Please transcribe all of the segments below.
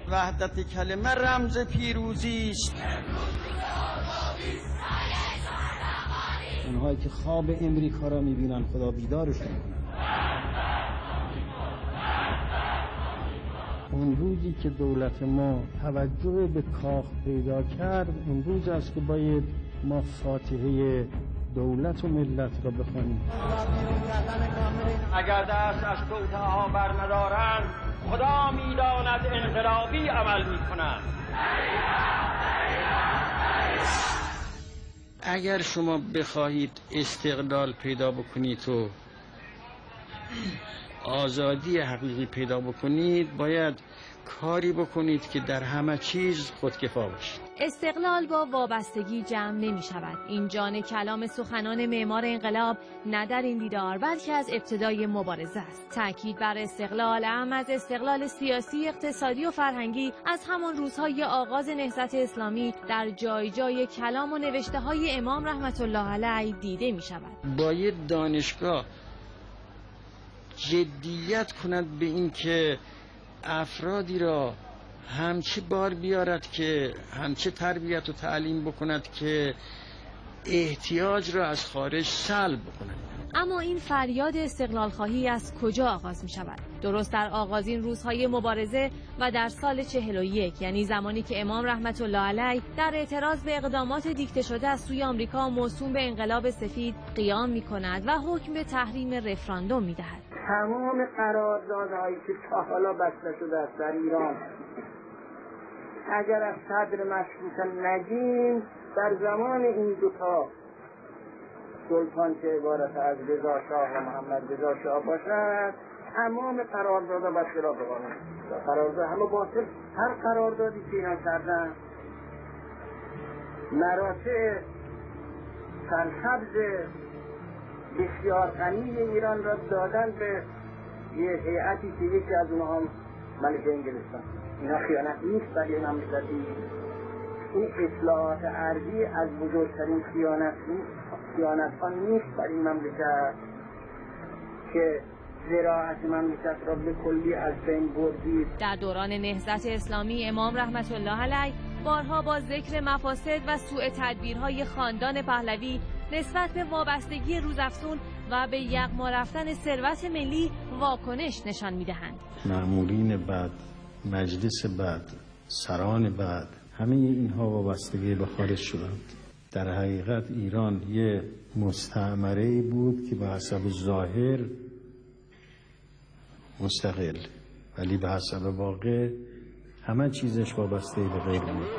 وحدت کلمه رمز پیروزی است. اونهایی که خواب امریکا را میبینن خدا بیدارشون کنه. اون روزی که دولت ما توجه به کاخ پیدا کرد، اون روز است که باید ما فاتحه دولت و ملت را بخوانیم. اگر دست از توطئه‌ها بر ندارند، خدا میداند انقلابی عمل میکنند. اگر شما بخواهید استقلال پیدا بکنید و آزادی حقیقی پیدا بکنید، باید کاری بکنید که در همه چیز خودکفا باشید. استقلال با وابستگی جمع نمی شود. این جان کلام سخنان معمار انقلاب نه در این دیدار بلکه از ابتدای مبارزه است. تأکید بر استقلال، اهم از استقلال سیاسی، اقتصادی و فرهنگی، از همان روزهای آغاز نهضت اسلامی در جای جای کلام و نوشته های امام رحمت الله علیه دیده می شود. باید دانشگاه جدیت کند به این که افرادی را همچه بار بیارد که همچه تربیت و تعلیم بکند که احتیاج را از خارج سلب بکند. اما این فریاد استقلال خواهی از کجا آغاز می شود؟ درست در آغازین روزهای مبارزه و در سال 41، یعنی زمانی که امام رحمت الله علیه در اعتراض به اقدامات دیکته شده از سوی آمریکا موسوم به انقلاب سفید قیام می کند و حکم به تحریم رفراندوم می دهد. تمام قراردادهایی که تا حالا بسته شده است در ایران، اگر از صدر مشروطه نگیم، در زمان این دوتا سلطان که عبارت از رضا شاه و محمد رضا شاه باشد، تمام قراردادها بسته را بقانون قرارداد همه باطل. هر قراردادی که ایران کردن، مراتع سرسبز بسیار غنی ایران را دادن به یه هیئتی که یکی از اونها هم ملک انگلستان. اینا خیانت نیست برای مملکتی. این اصلاحات ارضی از بزرگترین خیانت ها نیست برای این مملکت که زراعت مملکت را به کلی از بین بردید. در دوران نهضت اسلامی امام رحمت الله علیه بارها با ذکر مفاسد و سوء تدبیرهای خاندان پهلوی نسبت به وابستگی روزافزون و به یغما رفتن ثروت ملی واکنش نشان می‌دهند. مأمورین بد، مجلس بد، سران بد، همه اینها وابستگی به خارج شدند. در حقیقت ایران یه مستعمره بود که به حسب ظاهر مستقل، ولی به حسب واقع همه چیزش وابسته به غیر بود.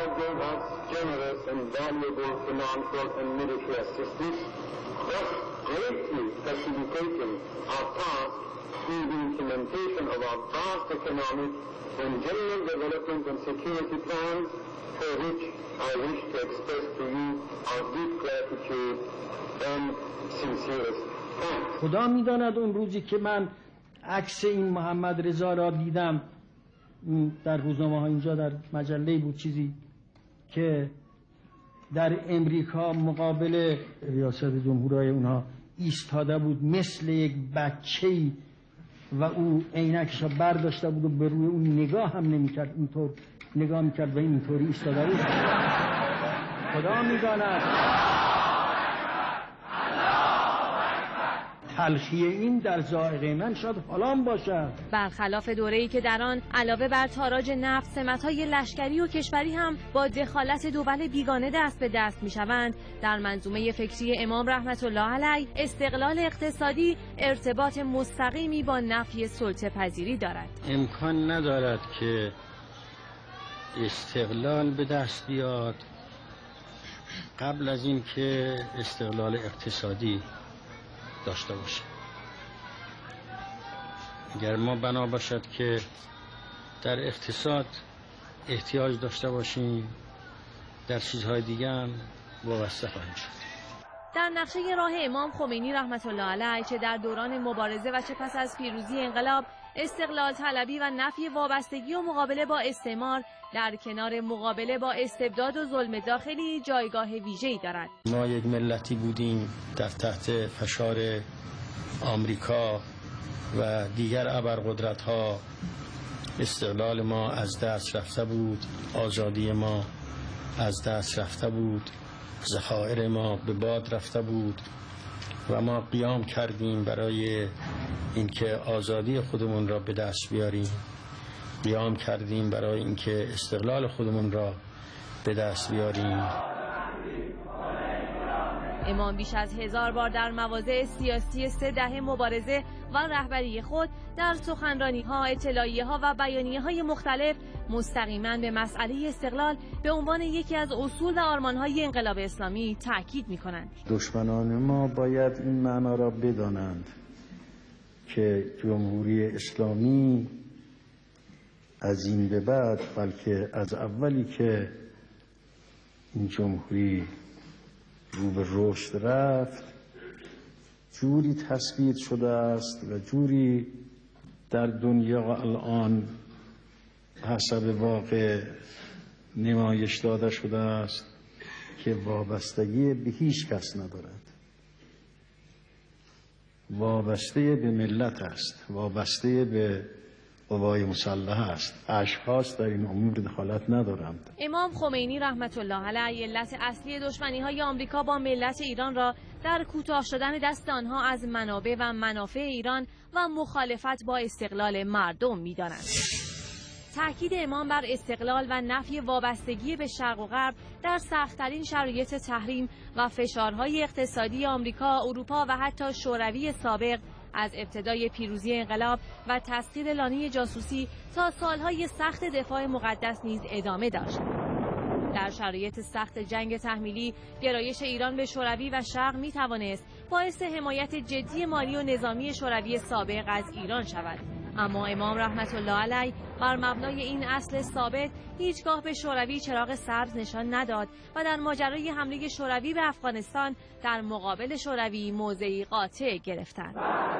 خدا می‌داند اون روزی که من عکس این محمد رضا را دیدم در روزنامه ها، اینجا در مجله بود چیزی که در امریکا مقابل ریاست جمهوری اونها ایستاده بود مثل یک بچه‌ای و او عینکش را برداشته بود و به روی اون نگاه هم نمی‌کرد، اینطور نگاه می‌کرد و اینطوری ایستاده بود. خدا می‌داند تلخی این در ذائقه من شاید حالان باشد. برخلاف دوره‌ای که در آن علاوه بر تاراج نفت، سمت‌های لشکری و کشوری هم با دخالت دول بیگانه دست به دست می‌شوند، در منظومه فکری امام رحمت الله علیه استقلال اقتصادی ارتباط مستقیمی با نفی سلطه‌پذیری دارد. امکان ندارد که استقلال به دست بیاد قبل از این که استقلال اقتصادی داشته باشه. اگر ما بنا باشد که در اقتصاد احتیاج داشته باشیم، در چیزهای دیگه هم وابسته خواهیم شد. در نقشه راه امام خمینی رحمت الله علیه چه در دوران مبارزه و چه پس از پیروزی انقلاب، استقلال طلبی و نفی وابستگی و مقابله با استعمار در کنار مقابله با استبداد و ظلم داخلی جایگاه ویژه‌ای دارد. ما یک ملتی بودیم در تحت فشار آمریکا و دیگر ابرقدرت‌ها استقلال ما از دست رفته بود، آزادی ما از دست رفته بود، ذخایر ما به باد رفته بود و ما قیام کردیم برای اینکه آزادی خودمون را به دست بیاریم. قیام کردیم برای اینکه استقلال خودمون را به دست بیاریم. امام بیش از 1000 بار در مواضع سیاسی 3 دهه مبارزه و رهبری خود در سخنرانی‌ها، اطلاعیه‌ها و بیانیه‌های مختلف مستقیما به مسئله استقلال به عنوان یکی از اصول و آرمان‌های انقلاب اسلامی تاکید می‌کنند. دشمنان ما باید این معنا را بدانند که جمهوری اسلامی از این به بعد، بلکه از اولی که این جمهوری رو به رشد رفت، جوری تثبیت شده است و جوری در دنیا الان حسب واقع نمایش داده شده است که وابستگی به هیچ کس ندارد. وابسته به ملت است، وابسته به قوای مسلحه است. اشخاص در این امور دخالت ندارند. امام خمینی رحمت الله علیه علت اصلی دشمنی‌های آمریکا با ملت ایران را در کوتاه شدن دست آنها از منابع و منافع ایران و مخالفت با استقلال مردم می‌دانند. تأکید امام بر استقلال و نفی وابستگی به شرق و غرب در سخت‌ترین شرایط تحریم و فشارهای اقتصادی آمریکا، اروپا و حتی شوروی سابق از ابتدای پیروزی انقلاب و تسخیر لانه جاسوسی تا سالهای سخت دفاع مقدس نیز ادامه داشت. در شرایط سخت جنگ تحمیلی، گرایش ایران به شوروی و شرق می توانست باعث حمایت جدی مالی و نظامی شوروی سابق از ایران شود. اما امام رحمت الله علیه بر مبنای این اصل ثابت هیچگاه به شوروی چراغ سبز نشان نداد و در ماجرای حمله شوروی به افغانستان در مقابل شوروی موضعی قاطع گرفتند.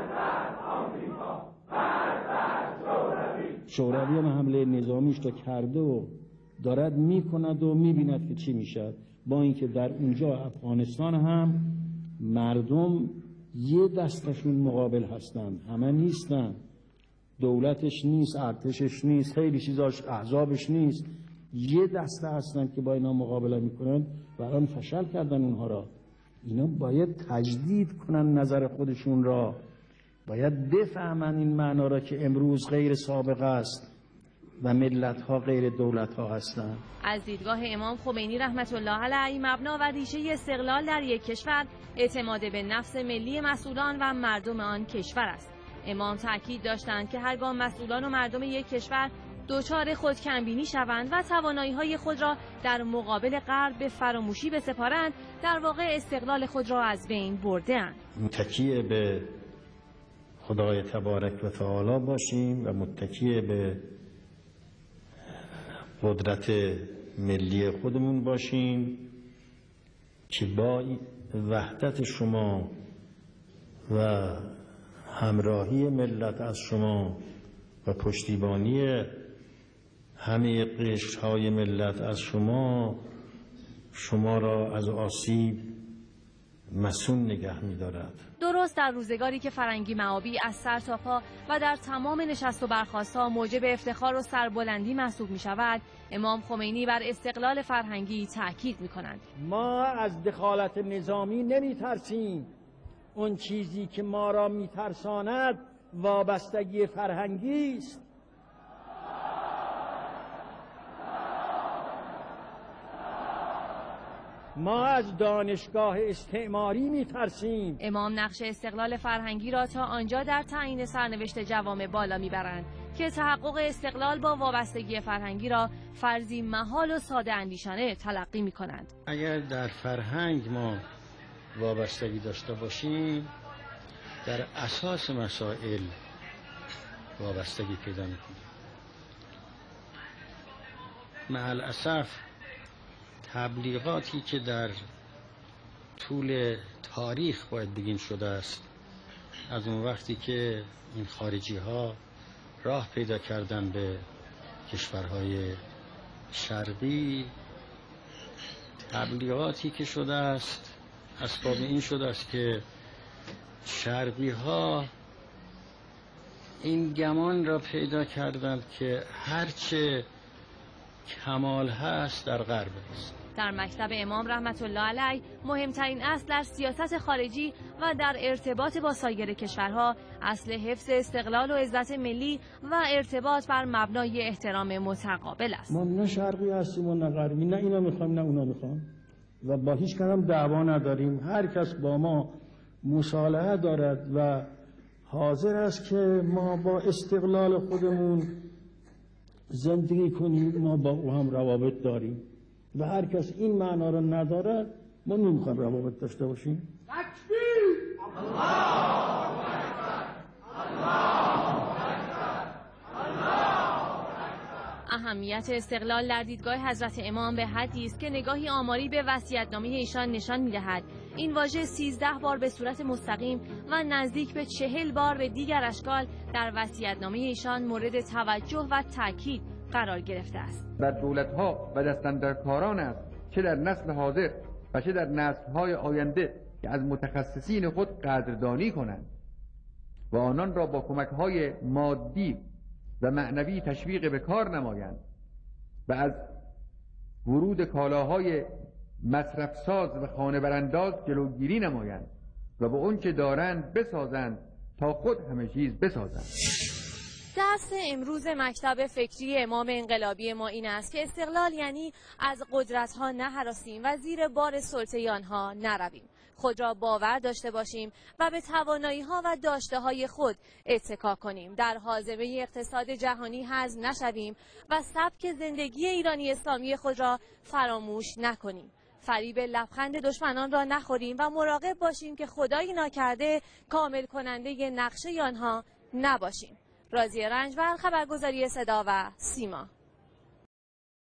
شوروی هم حمله نظامیش را کرده و دارد میکند و میبیند که چی میشد، با اینکه در اونجا افغانستان هم مردم یه دستشون مقابل هستند، همه نیستن، دولتش نیست، ارتشش نیست، خیلی چیزاش، احزابش نیست، یه دسته هستن که با اینا مقابله میکنن و الان فشل کردن اونها را. اینا باید تجدید کنن نظر خودشون را، باید بفهمن این معنا را که امروز غیر سابق است و ملت ها غیر دولت ها هستند. از دیدگاه امام خمینی رحمت الله علیه مبنا و ریشه استقلال در یک کشور اعتماد به نفس ملی مسئولان و مردم آن کشور است. امام تاکید داشتند که هرگاه مسئولان و مردم یک کشور دچار خودکمبینی شوند و توانایی‌های خود را در مقابل غرب به فراموشی بسپارند، در واقع استقلال خود را از بین برده‌اند. متکی به خدای تبارک و تعالی باشیم و متکی به قدرت ملی خودمون باشیم که با وحدت شما و همراهی ملت از شما و پشتیبانی همه قشرهای ملت از شما را از آسیب مسون نگه می‌دارد. درست در روزگاری که فرنگی معابی از سر تا پا و در تمام نشست و برخاست‌ها موجب افتخار و سربلندی محسوب می‌شود، امام خمینی بر استقلال فرهنگی تأکید می‌کنند. ما از دخالت نظامی نمی‌ترسیم. اون چیزی که ما را می‌ترساند وابستگی فرهنگی است. ما از دانشگاه استعماری می‌ترسیم. امام نقش استقلال فرهنگی را تا آنجا در تعیین سرنوشت جوامع بالا می‌برند که تحقق استقلال با وابستگی فرهنگی را فرضی محال و ساده اندیشانه تلقی می‌کنند. اگر در فرهنگ ما وابستگی داشته باشیم، در اساس مسائل وابستگی پیدا می‌کنیم. مع الاسف تبلیغاتی که در طول تاریخ باید بگیم شده است، از اون وقتی که این خارجی ها راه پیدا کردن به کشورهای شرقی، تبلیغاتی که شده است اسباب این شده است که شرقی ها این گمان را پیدا کردند که هرچه کمال هست در غرب است. در مکتب امام رحمت الله علیه مهمترین اصل در سیاست خارجی و در ارتباط با سایر کشورها اصل حفظ استقلال و عزت ملی و ارتباط بر مبنای احترام متقابل است. ما نه شرقی هستیم و نه غربی، نه اینا میخوایم نه اونا میخوام و با هیچ کدام دعوا نداریم. هر کس با ما مصالحه دارد و حاضر است که ما با استقلال خودمون زندگی کنیم، ما با او هم روابط داریم و هر کس این معنا رو ندارد ما نمیخوایم روابط داشته باشیم. اهمیت استقلال در دیدگاه حضرت امام به حدی است که نگاهی آماری به وصیت‌نامه ایشان نشان می‌دهد این واژه 13 بار به صورت مستقیم و نزدیک به 40 بار به دیگر اشکال در وصیت‌نامه ایشان مورد توجه و تاکید قرار گرفته است. بر دولت‌ها و دستاندرکاران است چه در نسل حاضر و چه در نسل‌های آینده که از متخصصین خود قدردانی کنند و آنان را با کمک‌های مادی و معنوی تشویق به کار نمایند و از ورود کالاهای مصرف ساز و خانه برانداز جلوگیری نمایند و به اون چه دارند بسازند تا خود همه چیز بسازند. درس امروز مکتب فکری امام انقلابی ما این است که استقلال یعنی از قدرت‌ها نهراسیم و زیر بار سلطه آنها نرویم. خود را باور داشته باشیم و به توانایی‌ها و داشته‌های خود اتکا کنیم. در حازمه اقتصاد جهانی هضم نشویم و سبک زندگی ایرانی اسلامی خود را فراموش نکنیم. فریب لبخند دشمنان را نخوریم و مراقب باشیم که خدایی ناکرده کامل کننده نقشه آنها نباشیم. راضیه رنجبر، خبرگزاری صدا و سیما.